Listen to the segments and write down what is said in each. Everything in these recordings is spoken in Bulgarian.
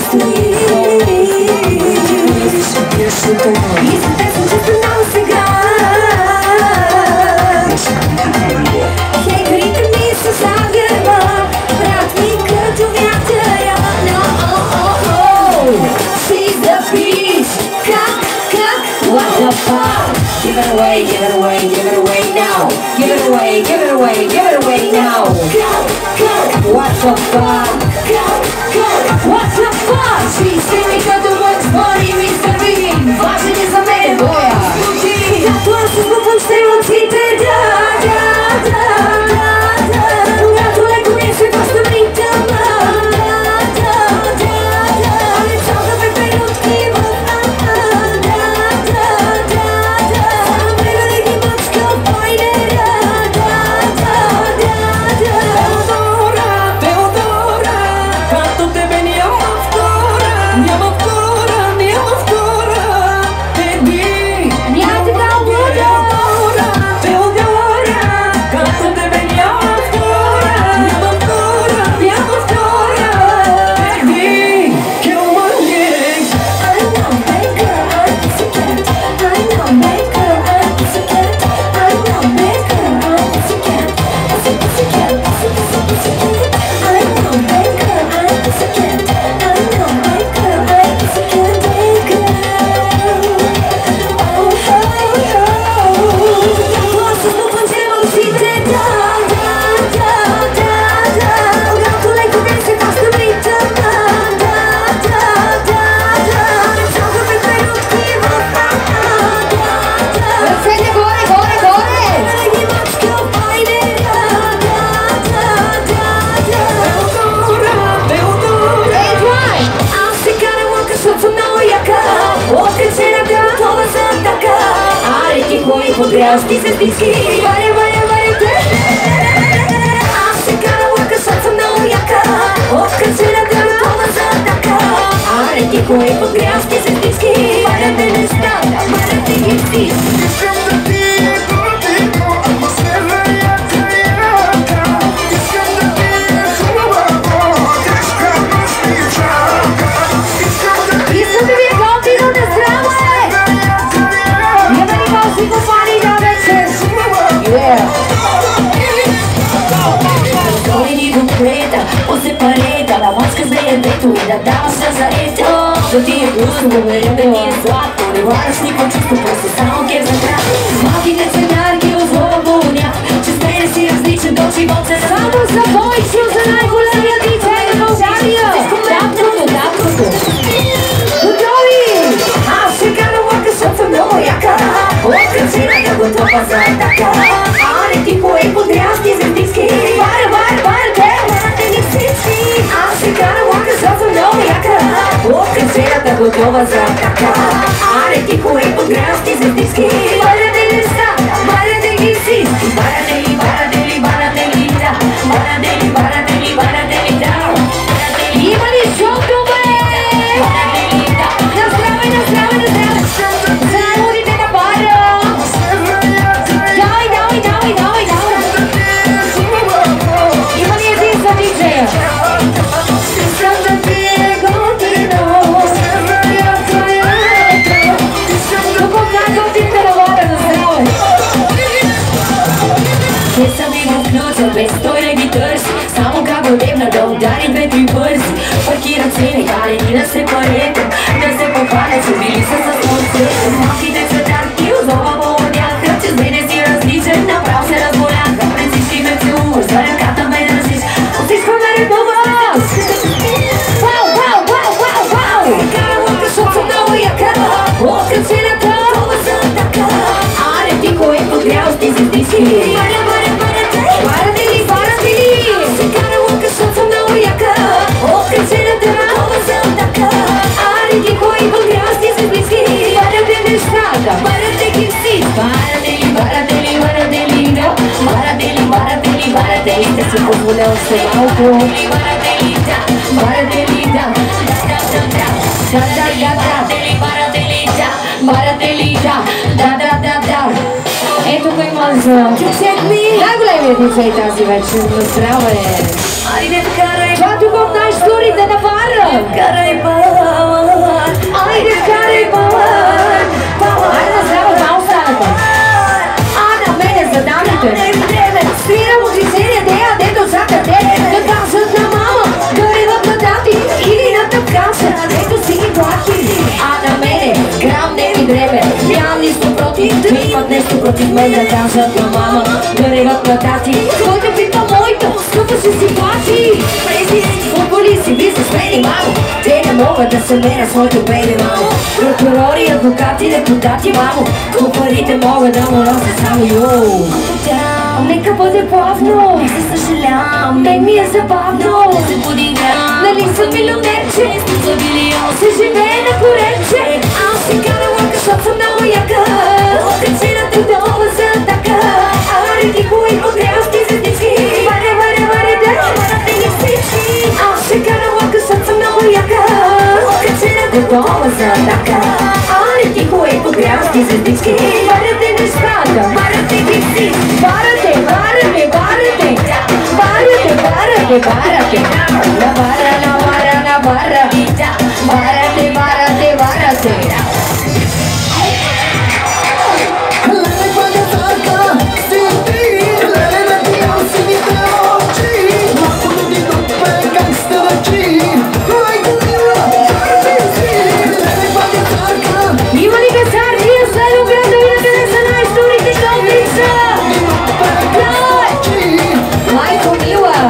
Give it away, give it away, give it away now. Give it away, give it away, give it away now. What the fuck? What the fuck? Sweet singing got the words body mystery. Важен е за мен боя. Както аз се сбъвам ще очите, да. Когато леко ми се паща ритъма. Подрясти се стиски, варя те. Аз се кара лъка, съм много яка. Откачената готова за атака. Аре ти кой подрясти се стиски, варя те нещата, варя те ги стиски. Искам да ти е готино, ама се вероятно яка. Искам да ти е хубаво, тежка нощ ми чака. Искам да ви е готино, да здраво е. Няма ли малко попали на вечер? Той ни конкрета, посепарета, да мачка с деятето и да дава се за ето. Да ти е густо, говоря да ни е сладко, не вараш никой чувство, просто само кев за крак. Малките ценарки озлова болня, че с мене си различен до живот се само за Бойчо, за най-големия диджей на България. Дапното. Готови! Аз ще кара лъка, защото много яка. Откачената готова за атака. Аре ти кой подрясти за диски. Варя те, варате ни всички. Аз ще кара лъка, защото много яка. Откачената готова за атака. Аре ти кой подрясти за диски. Варате нещата, варате ги всички. Варате ли, да. Варате ли, да. Има ли шоуто, бе? На здраве. Заедите на бара. Давай. Има ли един за диджея? Искам да ти е готино. Тук казвам ти да лара на здраве. Те са ми го включат, без той не ги търси. Само как го дебна да удари 2-3 бързи. Паркират се некалени да се парете. Да се похвалят, че били са с концерт. Малките цветарки озова болняха, че с мене си различен, направо се разболяха. Пред всички ме целуваш, за ръката ме държиш. От всичко ме редуваш. Вау! Кара лъка, защото съм много яка. Откачената готова за атака. Аре ти кой подгрял с тези диски. Варате ли? Аз се кара лъка, защото съм много яка. Откачената готова за атака. Аре ти кой подгрял с тези диски. Варате нещата, варате ги всички. Варате ли, да си позволя още малко. Варате ли, да. Ето го има за най-големия диджей тази вечер. На здраве! Айде така, Quanto contar istorite da fare? Care pavan, ajde care pavan. Ajde zdravo paustavamo. A na mene zadavite. Sviramo žizirje deja, dedo zakate. Da kažat na mama, goriva podati. Ili na to kaša, dedo si i plati. A na mene, gram ne mi dreme. Ja nismo protiv, vi imat nešto protiv mene. Kažat na mama, goriva podati. Koliko pita mojto, skupo si si plati. Futbolisti, biznismeni, mamo. Te ne mogu da se mera svojtu baby, mamo. Prokurori, advokati, deputati, mamo. Kuparite mogu da mu nose samo joj. Neka bude plavno, se saželjam, nek mi je zabavno, da se podigram. Da nisam milionerče, za milion se žive na kureče. A si kada worka, što sam na ujaka, okačena te doba za taka. Ali ti koji pogreo stizetički, vare, vare, vare, da, morate mi stički. A si kada worka, što sam na ujaka, okačena te doba za taka. Ali ti koji pogreo stizetički, vare te ne sprata, vare te mi stički. Barate, barate, barate, barate, barate, barate. La barra, la barra, la barra. Barate, barate, barate. Ima li gasar, nije sad u gradu, idete ne za najsturite štopica. Majko mila,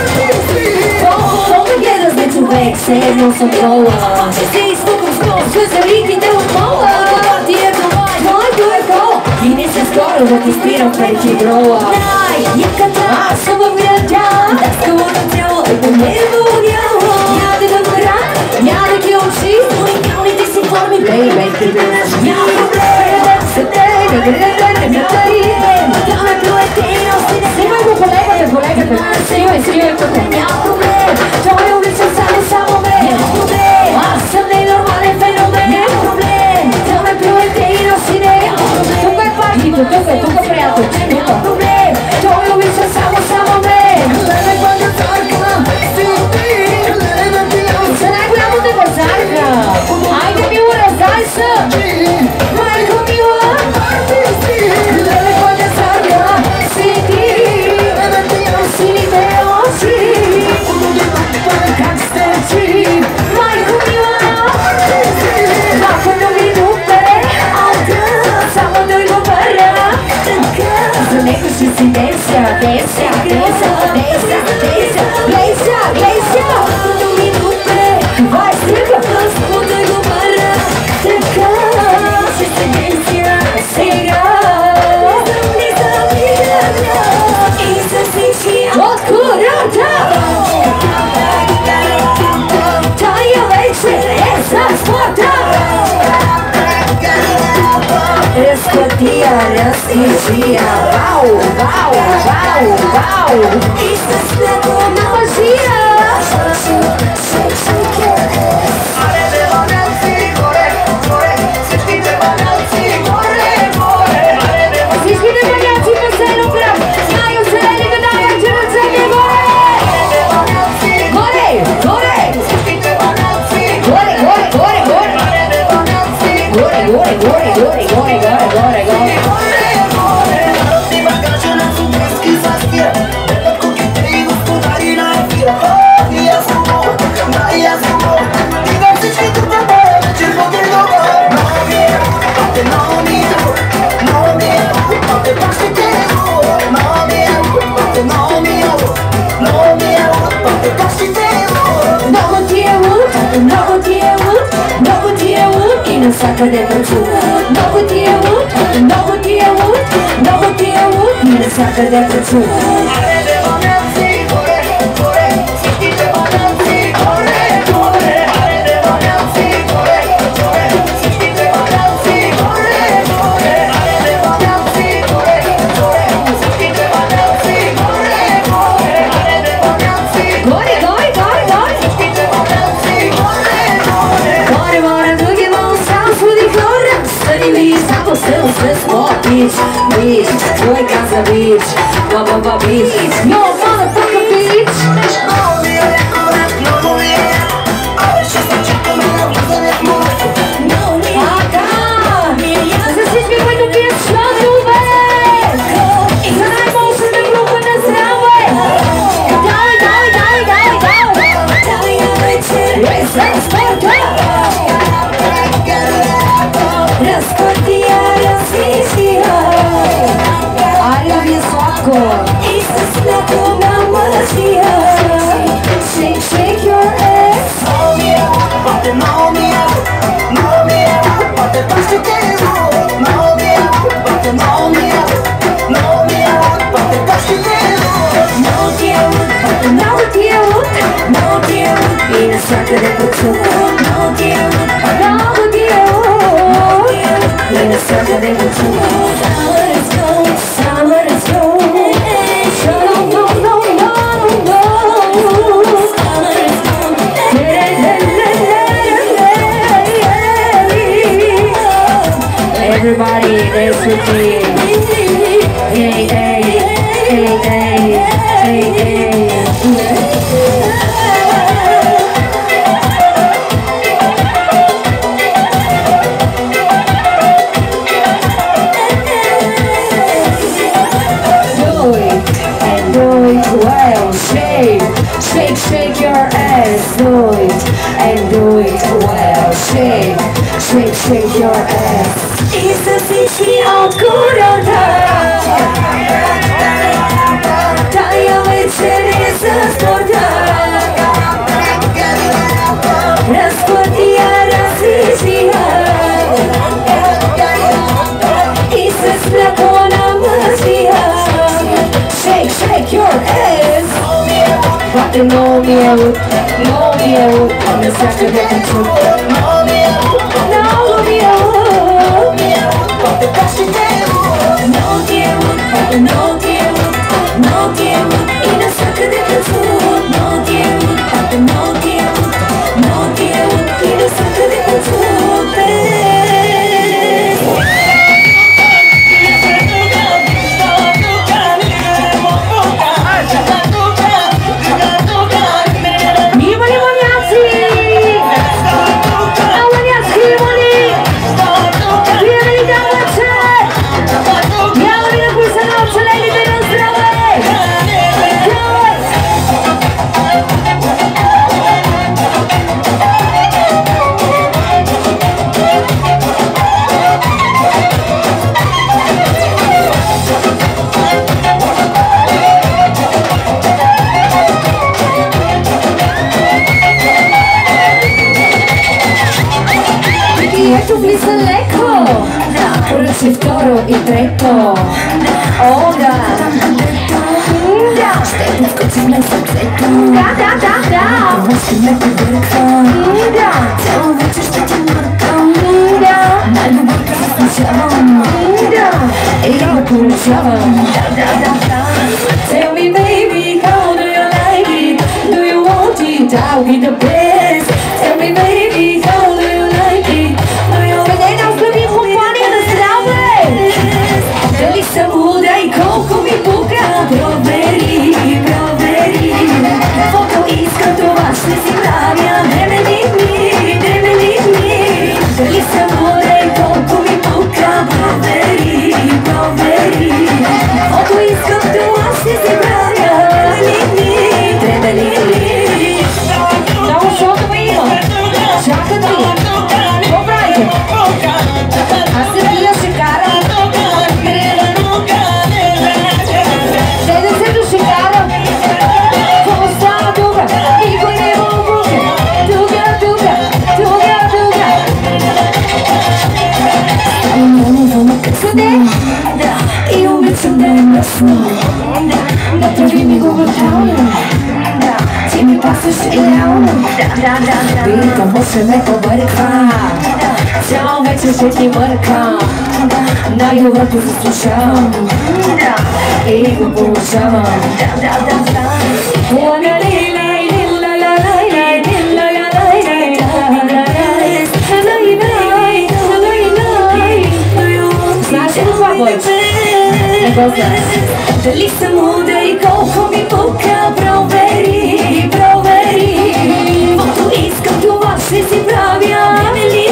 koga gledaš već uvek, sedno sam kola. Se istukom skos, sve se likite od kola. Ti je to moj, to je ko. I nisam skoro da ti spiram peći brova. Jekata, sam vam građa, da ste vodom telo, da ne budjavo. Ja te da vrat, ja da ti oči, oni ti si formi, baby, ti znaš. Ja problem, se te, ne gledam, ne gledam, da me plujete i nosite. Snimajmo kolegate, snimaj kod me. Ja problem, to je uvijek samo me. Ja problem, a sam nenormalen fenomen. Ja problem, da me plujete i nosite. Ja problem, tukaj je partito, tukaj prijatelj. Ja problem, to je uvijek samo me. Gledaj koja carka, si ti, gledaj ti ja. Za najbolja bude bazarka, ajde mi ura zajsa. Majko mila, gledaj koja carka, si ti. Как стачи, майко мила, лапано ми дупе, алда, само той го пара. За него ще си деся, лапано ми дупе, това е стига, само той го пара. Така, ще се деся, сега, и за всички от хората. Тая вечер е за спорта. Разкладия, разтежия, вау, вау, вау, вау. И с него на лъжия. Аребе баналци, горе, горе, всичките баналци, горе, горе. Всичките баналци по Сеноград, най-оцелели гадая, че на цели горе. Горе, горе. Всичките баналци, горе, горе, горе, горе. Аребе баналци, горе, горе, горе, горе, горе, горе, горе, горе. Народни багажа на сутрески застира, гледат куките и господари на ефира. И аз само, да и аз само, идвам всички тук на боя, вечер бъде много. Много ми е, пате много ми е, много ми е, пате пак ще те е. Много ми е, пате много ми е, много ми е, пате пак ще те е. Много ти е луд, много ти е луд, много ти е луд и навсякъде прочува. Много ти е луд, много ти е луд, много ти е луд и навсякъде прочува. Аребе баналци, горе, горе, всичките баналци, горе, горе. Аребе баналци, горе, горе, всичките баналци, горе, горе. Аребе баналци, горе, горе, всичките баналци, горе, горе. Аребе баналци, горе, горе, горе, горе, всичките баналци, горе, горе. Горе, горе, други мол, само суди хора. Съди ми, само се смот, бич, бич, твой каза бич, ба, ба, ба, бич, no motherfucker bitch. in a sucker that puts you on. No deal, in a sucker that puts you on. Summer is gone, summer is gone. Everybody dance with me. Hey, hey, hey, hey, hey, hey. Do it and do it well. Shake, shake, shake your ass. Do it and do it well. Shake, shake, shake your ass. Istosiki odkurota. Taja večer je za sporta. Raspotija, razvižija. I se splakona mrzija. Shake, shake your ass. But the no mjevut, on the second day and two. No mjevut. No deal, in a sucker that puts you on. No deal, in a sucker that puts you on. Il toro, il tretto. Ora stai per scozzare il salsetto. Non si mette per fare. Siamo invece stati in marca. Ma il numero che funziona. E io cominciavo. Tell me baby, how do you like it? Do you want it? I'll be the best. Tell me baby, how do you like it? Do you want it? Delícia muda e coco mi buca. Proveri. Foto iskanto vaše si pravja. Dremelini. Delícia muda e coco mi buca. Proveri. Foto iskanto vaše si pravja. Dremelini. Davo šoku ima. Čakati. Popravite. A se pija šekara. Io mi sono da trovarmi Google Town. Se mi passa sei down. Vita você me pobarka. Ciao večer se ti mrka. Na Evropu se slušam. Ego povučavam. Delícia muda e coco mi buca. Proveri. Foto iskanto vaše si pravja.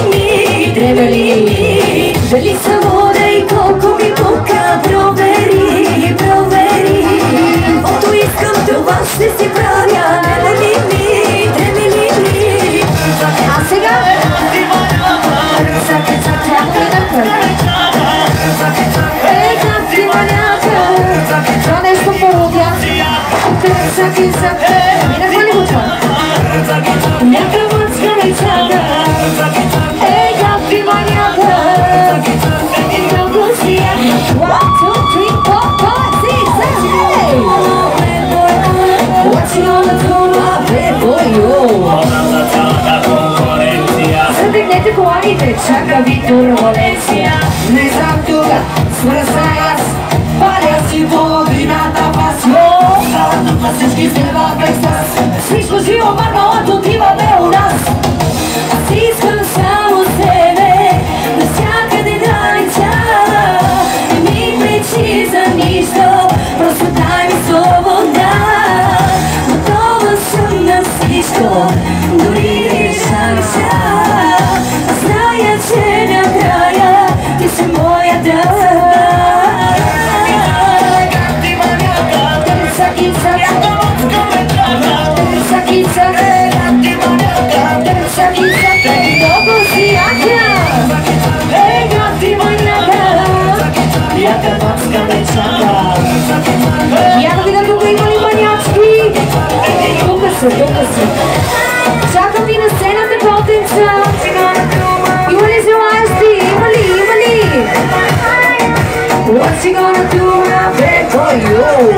Dremelini. Delícia muda e coco mi buca. Proveri. Foto iskanto vaše si pravja. Dremelini. A сега? Това нещо породя. Мина хвали го това. Нека мъчка не чака. Ей, какви манята. Много си я. 1, 2, 3, 4, 5, 6, 7. What you gonna do, my bad boy, yo? коланите, чака ви турбуленция. Не знам тука, свързай аз, паля си водината пасмо. Става тука всички взема без нас, всичко живо мармалът отиваме у нас. Аз искам само себе, навсякъде да летя. Не ми пречи за нищо, просто дай ми свобода. Готова съм на всичко, дори решам сега. Зная, че накрая ти си моята. Я да видя тук има ли манячки? Тука са. Чакам ви на сцената, котенца. Има ли желаящи? Има ли? What's she gonna do now, baby, for you?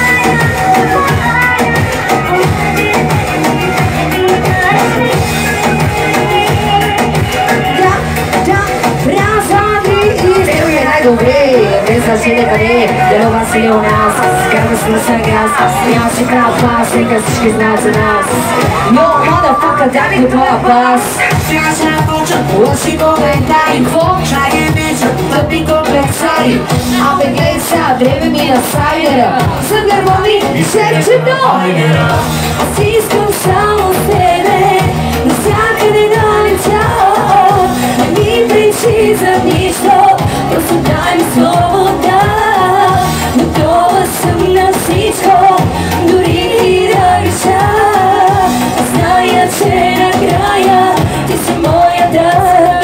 Добре, без значение къде, дано вас или у нас. Скарва сме сега, нямаше прав пас, нека всички знаят за нас. Yo, motherfucker, дай ми готова пас. Сега ще напочна, лъжи коментари. Какво? Чай е вечер, тъпи комплексари. Абе гледай сега, време ми на сайдера. Съм гърмони и шепчето. Аз искам само себе, навсякъде да летя. Не ми пречи за нищо, просто дай ми свобода. Готова съм на всичко, дори и да реша. Зная, че накрая ти си моята.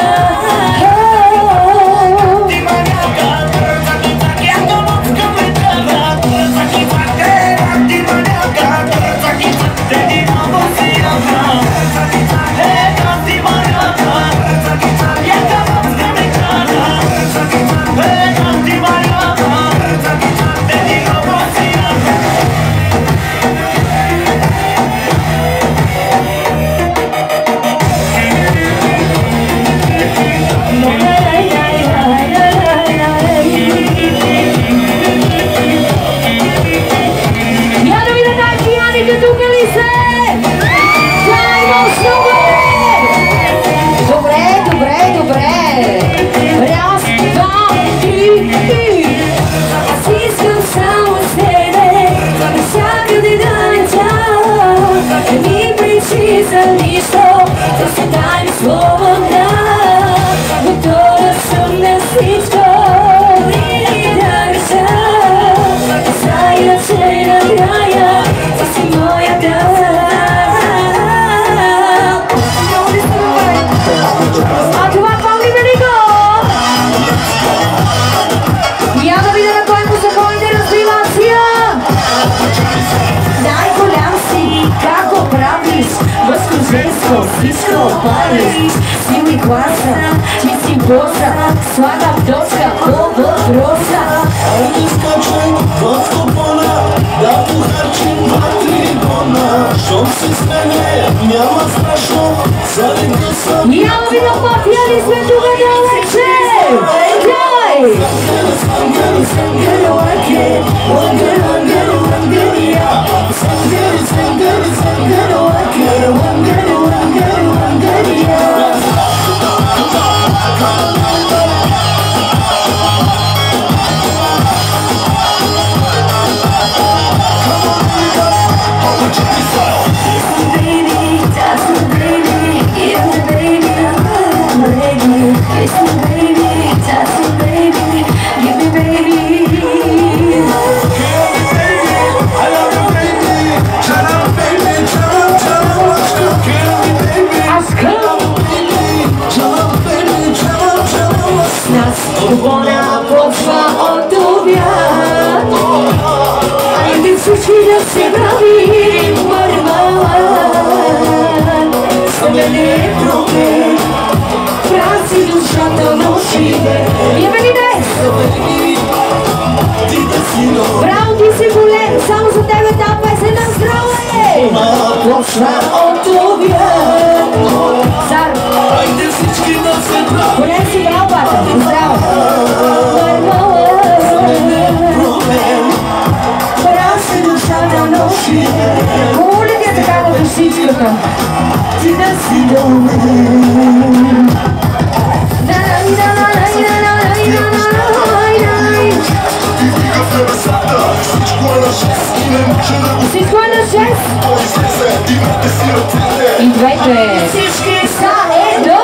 Силы класса, чисти босса, слага точка, въпроса. Айде скачай в купона, да похарчим 2-3 тона. Щом се смене, няма страшно, заради съм. Няма ви на мафия, ли сме тука далече? Дай! Ona počva od objav, ajde suči da se pravi normalan. Za mene je problem, praci dušata nošide. Bienvenide! Bravo, ti si bulen, samo za tebe ta pesem nam zdravlje. Ona počva od objav, Zar, ajde всички на Хубаво ли ти е такава душичката? Ти да си до мен. Всичко е на 6. И двете. Всички са едно.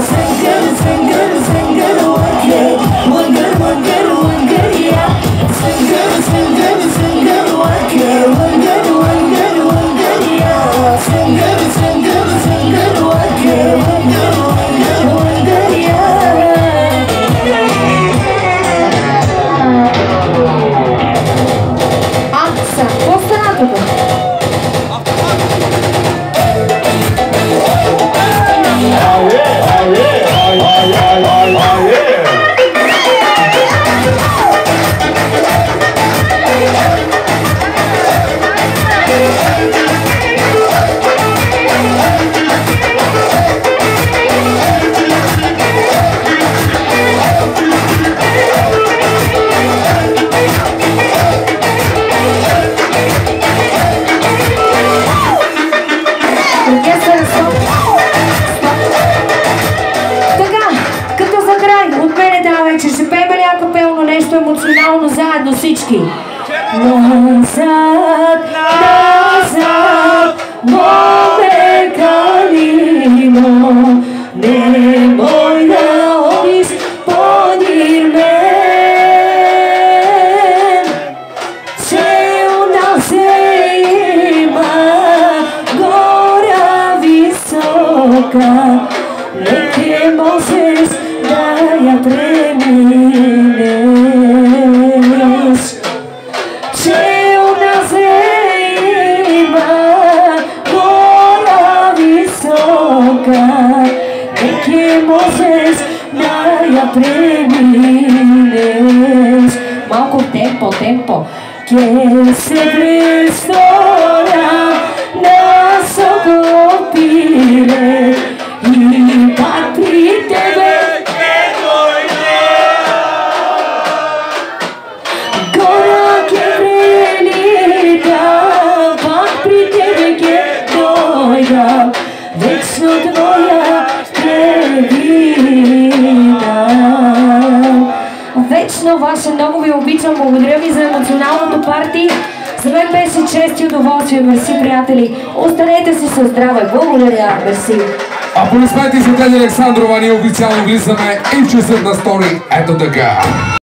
Емоционално заедно всички. Назад, назад, моме калино, немoj да одиш подир мен. Ceo nas ima gora visoka, neke možeš da ja premineš. Ceo nas ima gora visoka, neke možeš da ja premineš. Малко темпо, темпо. Que se restaura na socopire i patri tebe gora que prelida patri tebe que doida vечно твоя кревина. Вечно ваше, много ви обичам, благодаря ви за емоционалното парти. За мен беше чест и удоволствие. Мерси, приятели. Останете си със здраве. Благодаря. Мерси. Аплодисменти за Теди Александрова. Ние официално влизаме и в часът на стори. Ето така.